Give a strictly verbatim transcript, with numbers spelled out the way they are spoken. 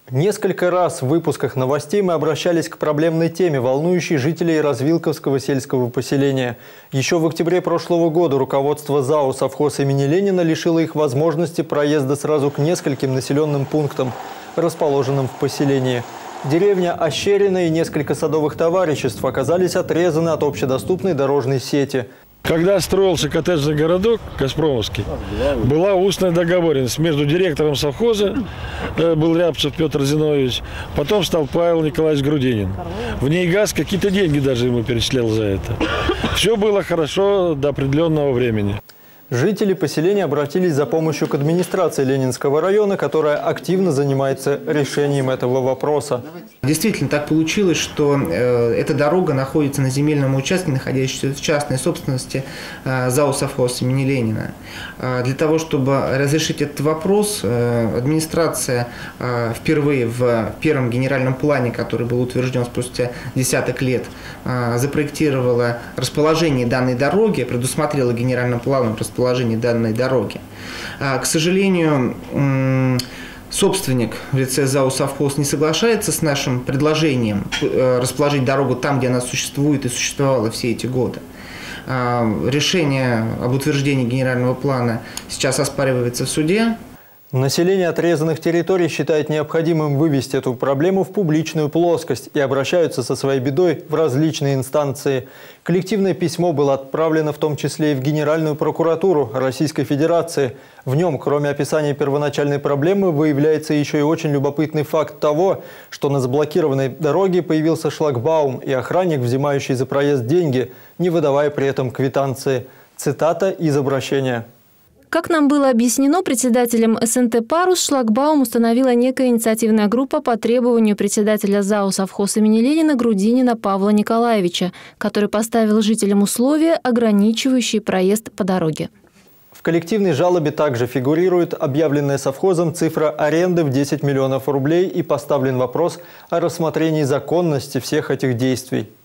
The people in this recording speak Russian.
Несколько раз в выпусках новостей мы обращались к проблемной теме, волнующей жителей Развилковского сельского поселения. Еще в октябре прошлого года руководство ЗАО «Совхоз» имени Ленина лишило их возможности проезда сразу к нескольким населенным пунктам, расположенным в поселении. Деревня Ощерина и несколько садовых товариществ оказались отрезаны от общедоступной дорожной сети. Когда строился коттеджный городок Газпромовский, была устная договоренность между директором совхоза, был Рябцев Петр Зиновьевич, потом стал Павел Николаевич Грудинин. В ней газ какие-то деньги даже ему перечислял за это. Все было хорошо до определенного времени. Жители поселения обратились за помощью к администрации Ленинского района, которая активно занимается решением этого вопроса. Действительно так получилось, что э, эта дорога находится на земельном участке, находящемся в частной собственности э, ЗАО «Совхоз» имени Ленина. Э, для того, чтобы разрешить этот вопрос, э, администрация э, впервые в первом генеральном плане, который был утвержден спустя десяток лет, э, запроектировала расположение данной дороги, предусмотрела генеральным планом расположение данной дороги. К сожалению, собственник в лице ЗАО «Совхоз» не соглашается с нашим предложением расположить дорогу там, где она существует и существовала все эти годы. Решение об утверждении генерального плана сейчас оспаривается в суде. Население отрезанных территорий считает необходимым вывести эту проблему в публичную плоскость и обращаются со своей бедой в различные инстанции. Коллективное письмо было отправлено в том числе и в Генеральную прокуратуру Российской Федерации. В нем, кроме описания первоначальной проблемы, выявляется еще и очень любопытный факт того, что на заблокированной дороге появился шлагбаум и охранник, взимающий за проезд деньги, не выдавая при этом квитанции. Цитата из обращения. Как нам было объяснено, председателем СНТ «Парус» шлагбаум установила некая инициативная группа по требованию председателя ЗАО «Совхоз» имени Ленина Грудинина Павла Николаевича, который поставил жителям условия, ограничивающие проезд по дороге. В коллективной жалобе также фигурирует объявленная совхозом цифра аренды в десять миллионов рублей и поставлен вопрос о рассмотрении законности всех этих действий.